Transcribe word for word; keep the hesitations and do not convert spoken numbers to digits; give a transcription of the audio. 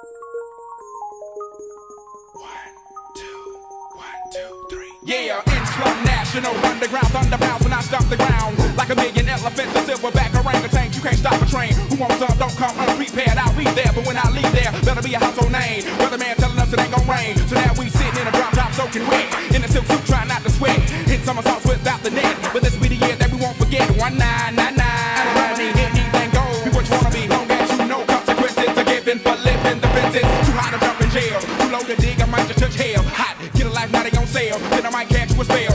Yeah, international underground thunder bounce when I stop the ground. Like a million elephants, a silverback orangutan. You can't stop a train. Who wants some? Don't come unprepared. I'll be there, but when I leave there, better be a household name. Weatherman telling us it ain't gon' rain. So now we sitting in a drop top soaking wet. In a silk suit trying not to sweat. Hit somersaults without the net. But this be the year that we won't forget. One nine nine nine. Around me, anything goes. Be what you wanna be. Long as you know consequences are given for living the fences. Too hot to jump in jail. Too low to dig, I might just touch hell. Hot, get a life, now they on sale. Then I might catch you a spell.